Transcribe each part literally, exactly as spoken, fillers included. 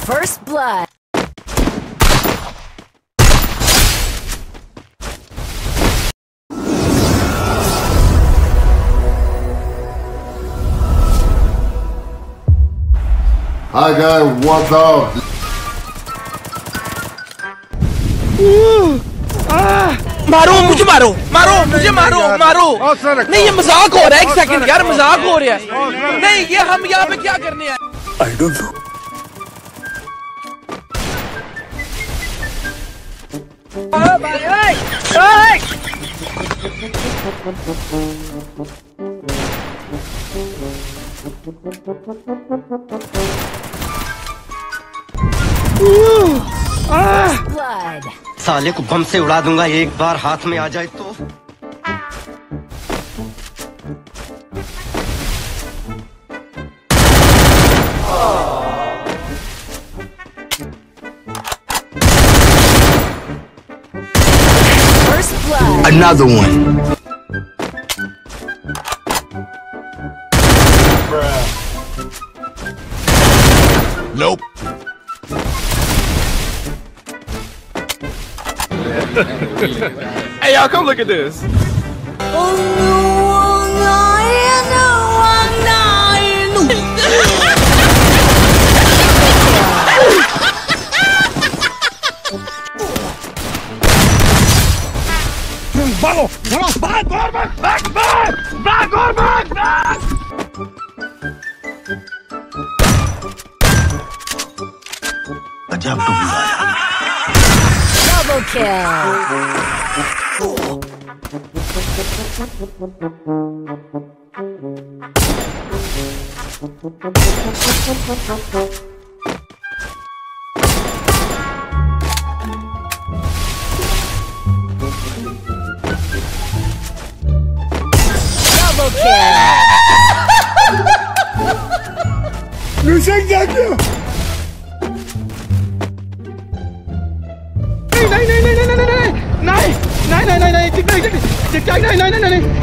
First blood. Hi guys, what's up? मारो मुझे मारो मारो मुझे मारो मारो नहीं ये मजाक हो रहा है एक सेकंड यार मजाक हो रहा है नहीं ये हम यहाँ पे क्या करने आए I don't know. Blood. साले को बम से उड़ा दूंगा एक बार हाथ में आ जाए तो। First blood. Another one. Nope. Hey y'all come look at this Vamos, vamos, back, back, back, back, back, back, back, back. अजब टूपी वाला Double kill. Double kill. Listen, Daniel. नहीं नहीं नहीं नहीं नहीं नहीं नहीं नहीं नहीं नहीं टिक टिक टिक टिक नहीं नहीं नहीं नहीं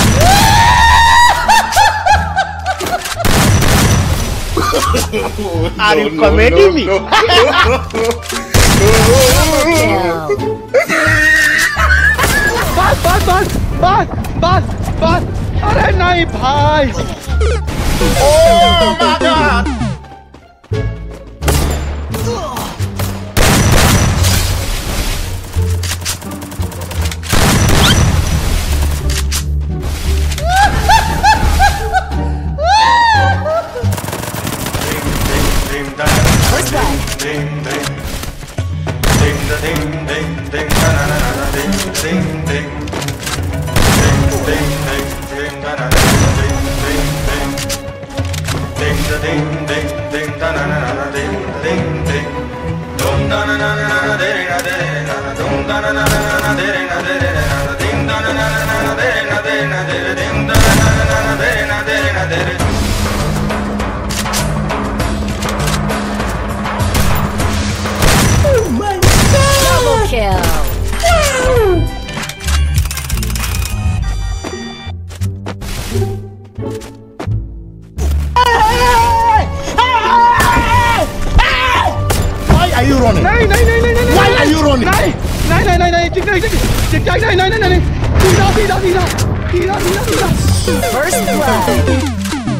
Are you comedy me? बस बस बस बस बस बस अरे नहीं भाई Oh my God! First blood. Double kill. Why are you running? नहीं नहीं नहीं नहीं Why are you running? नहीं नहीं नहीं नहीं नहीं टिक टिक टिक टिक नहीं नहीं नहीं नहीं सीधा सीधा सीधा सीधा सीधा सीधा First blood.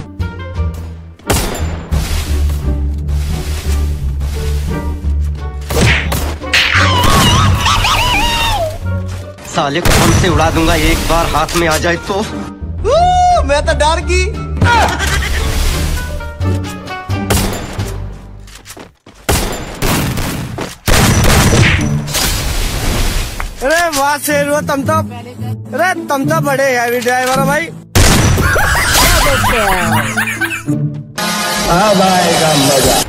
साले को बम से उड़ा दूंगा एक बार हाथ में आ जाए तो। मैं तो डर गई अरे वाह शेर वो तुम तो अरे तुम तो बड़े हैवी ड्राइवर हो भाई Double kill. अब आएगा मजा।